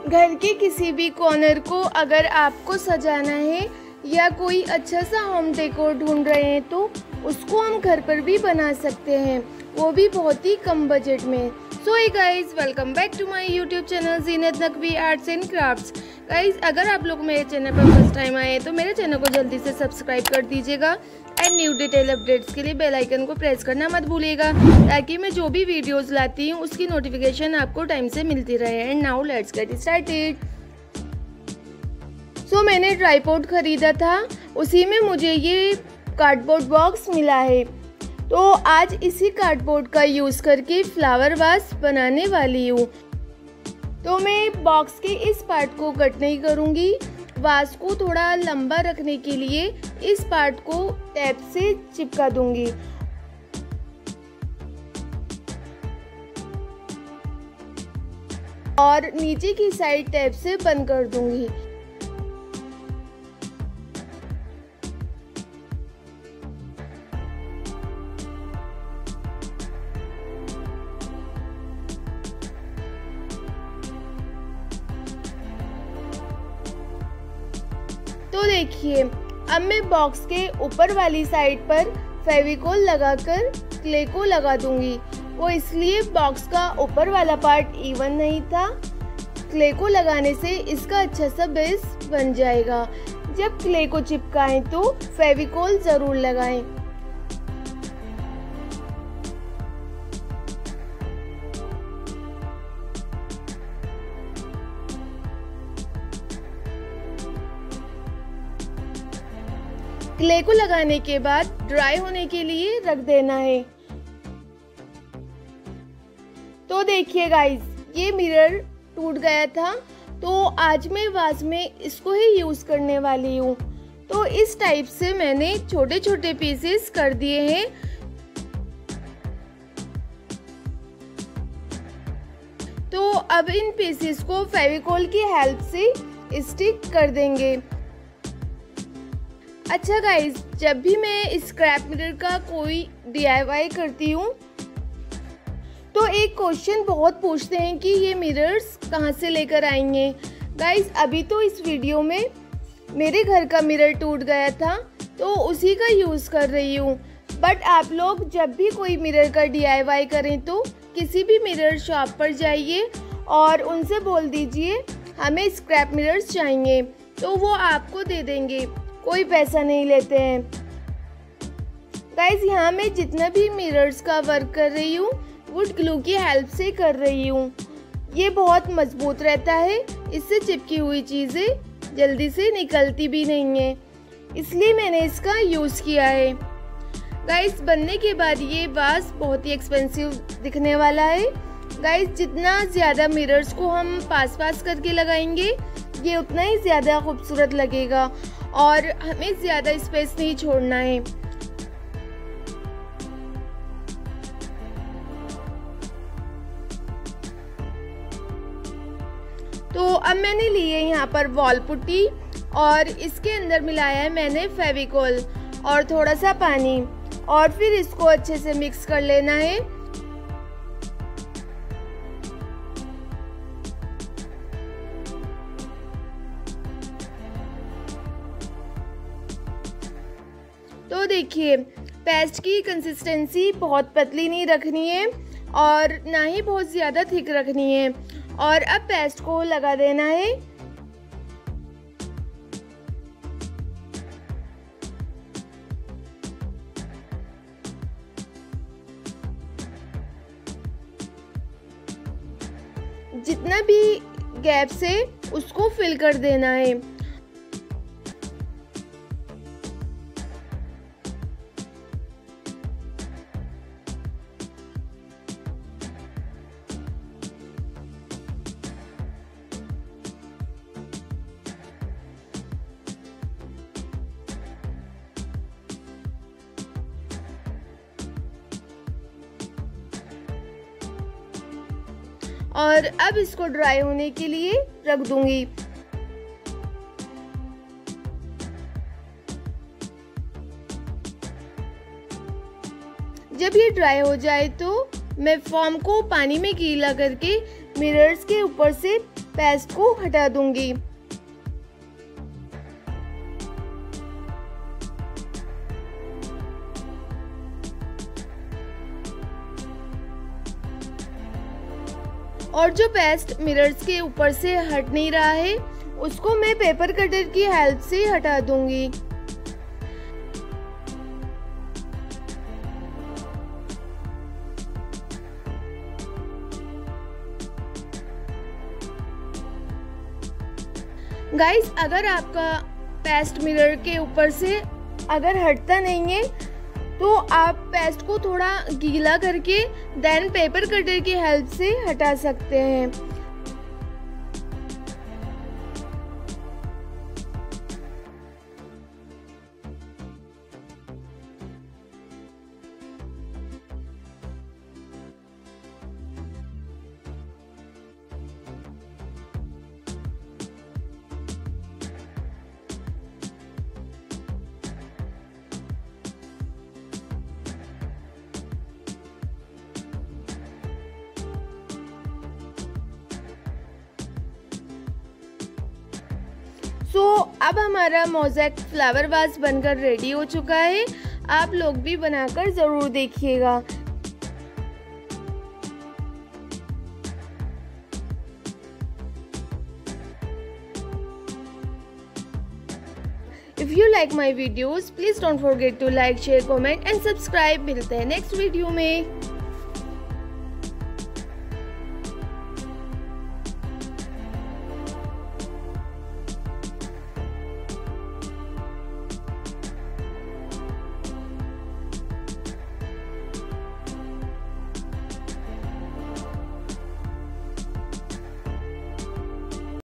घर के किसी भी कॉर्नर को अगर आपको सजाना है या कोई अच्छा सा होम डेकोर ढूंढ रहे हैं तो उसको हम घर पर भी बना सकते हैं, वो भी बहुत ही कम बजट में। So hey guys, welcome back to my YouTube channel Zeenat Naqvi arts and crafts. Guys, अगर आप लोग मेरे चैनल पर फर्स्ट टाइम आए हैं तो मेरे चैनल को जल्दी से सब्सक्राइब कर दीजिएगा एंड न्यू डिटेल अपडेट्स के लिए बेल आइकन को प्रेस करना मत भूलिएगा, ताकि मैं जो भी वीडियोस लाती हूँ उसकी नोटिफिकेशन आपको टाइम से मिलती रहे। And now let's get started. So मैंने ट्राइपॉड खरीदा था, उसी में मुझे ये कार्डबोर्ड बॉक्स मिला है। तो आज इसी कार्डबोर्ड का यूज़ करके फ्लावर वास बनाने वाली हूँ। तो मैं बॉक्स के इस पार्ट को कट नहीं करूँगी, वास को थोड़ा लंबा रखने के लिए इस पार्ट को टेप से चिपका दूंगी। और नीचे की साइड टेप से बंद कर दूंगी। तो देखिए, अब मैं बॉक्स के ऊपर वाली साइड पर फेविकोल लगाकर क्ले को लगा दूंगी। वो इसलिए बॉक्स का ऊपर वाला पार्ट इवन नहीं था। क्ले को लगाने से इसका अच्छा सा बेस बन जाएगा। जब क्ले को चिपकाएं तो फेविकोल ज़रूर लगाएं। क्ले को लगाने के बाद ड्राई होने के लिए रख देना है। तो देखिए गाइस, ये मिरर टूट गया था, तो आज मैं वास में इसको ही यूज़ करने वाली हूँ। तो इस टाइप से मैंने छोटे छोटे पीसेस कर दिए हैं। तो अब इन पीसेस को फेविकोल की हेल्प से स्टिक कर देंगे। अच्छा गाइज, जब भी मैं स्क्रैप मिरर का कोई DIY करती हूँ तो एक क्वेश्चन बहुत पूछते हैं कि ये मिरर्स कहाँ से लेकर आएंगे। गाइज, अभी तो इस वीडियो में मेरे घर का मिरर टूट गया था तो उसी का यूज़ कर रही हूँ। बट आप लोग जब भी कोई मिरर का DIY करें तो किसी भी मिरर शॉप पर जाइए और उनसे बोल दीजिए हमें स्क्रैप मिरर्स चाहिए, तो वो आपको दे देंगे, कोई पैसा नहीं लेते हैं। गाइज, यहाँ मैं जितना भी मिरर्स का वर्क कर रही हूँ वुड ग्लू की हेल्प से कर रही हूँ। ये बहुत मजबूत रहता है, इससे चिपकी हुई चीज़ें जल्दी से निकलती भी नहीं है, इसलिए मैंने इसका यूज़ किया है। गाइज, बनने के बाद ये वास बहुत ही एक्सपेंसिव दिखने वाला है। गाइज, जितना ज़्यादा मिरर्स को हम पास पास करके लगाएंगे ये उतना ही ज़्यादा खूबसूरत लगेगा और हमें ज़्यादा स्पेस नहीं छोड़ना है। तो अब मैंने लिए यहाँ पर वॉल पुट्टी और इसके अंदर मिलाया है मैंने फेविकोल और थोड़ा सा पानी, और फिर इसको अच्छे से मिक्स कर लेना है। तो देखिए, पेस्ट की कंसिस्टेंसी बहुत पतली नहीं रखनी है और ना ही बहुत ज़्यादा थिक रखनी है। और अब पेस्ट को लगा देना है। जितना भी गैप है उसको फिल कर देना है। और अब इसको ड्राई होने के लिए रख दूंगी। जब ये ड्राई हो जाए तो मैं फॉर्म को पानी में गीला करके मिरर्स के ऊपर से पेस्ट को हटा दूंगी। और जो पेस्ट मिरर्स के ऊपर से हट नहीं रहा है उसको मैं पेपर कटर की हेल्प से हटा दूंगी। गाइस, अगर आपका पेस्ट मिरर के ऊपर से अगर हटता नहीं है तो आप पेस्ट को थोड़ा गीला करके देन पेपर कटर की हेल्प से हटा सकते हैं। अब हमारा मोज़ेक फ्लावर वास बनकर रेडी हो चुका है। आप लोग भी बनाकर ज़रूर देखिएगा। If you like my videos, please don't forget to like, share, comment and subscribe। मिलते हैं नेक्स्ट वीडियो में।